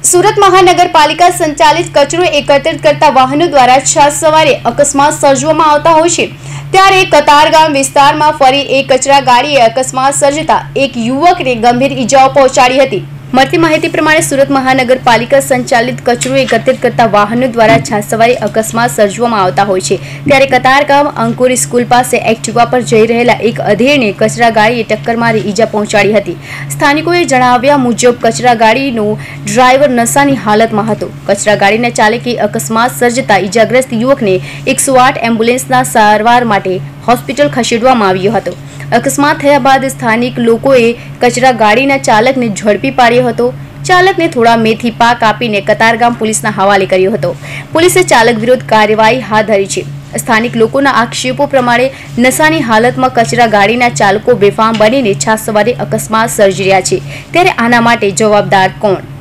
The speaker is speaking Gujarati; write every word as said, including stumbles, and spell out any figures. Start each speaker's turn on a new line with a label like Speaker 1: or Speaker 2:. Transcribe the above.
Speaker 1: સુરત મહાનગરપાલિકા સંચાલિત કચરો એકત્રિત કરતા વાહનો દ્વારા છ સવારે અકસ્માત સર્જવામાં આવતા હોય છે, ત્યારે કતારગામ વિસ્તારમાં ફરી એક કચરા ગાડીએ અકસ્માત સર્જતા એક યુવકને ગંભીર ઈજાઓ પહોંચાડી હતી। મળતી માહિતી પ્રમાણે સુરત મહાનગરપાલિકા સંચાલિત કચરો એકત્રિત કરતા વાહનો દ્વારા છ સવારે અકસ્માત સર્જવામાં આવતા હોય છે, ત્યારે કતારગામ અંકુર સ્કૂલ પાસે એક્ટિવા પર જઈ રહેલા એક અધેડને કચરા ગાડીએ ટક્કર મારી ઈજા પહોંચાડી હતી। સ્થાનિકોએ જણાવ્યા મુજબ કચરા ગાડીનો ડ્રાઈવર નશાની હાલતમાં હતો। કચરા ગાડીના ચાલકે અકસ્માત સર્જતા ઈજાગ્રસ્ત યુવકને એકસો આઠ એમ્બ્યુલન્સના સારવાર માટે હોસ્પિટલ ખસેડવામાં આવ્યો હતો। અકસ્માત થયા બાદ સ્થાનિક લોકોએ કચરા ગાડીના ચાલકને ઝડપી પાડ્યો હતો। ચાલકને થોડા મેથી પાક આપીને કતારગામ પોલીસના હવાલે કર્યો હતો। પોલીસે ચાલક વિરુદ્ધ કાર્યવાહી હાથ ધરી છે। સ્થાનિક લોકોના આક્ષેપો પ્રમાણે નશાની હાલતમાં કચરા ગાડીના ચાલકો બેફામ બનીને છ સવારે અકસ્માત સર્જી રહ્યા છે, ત્યારે આના માટે જવાબદાર કોણ?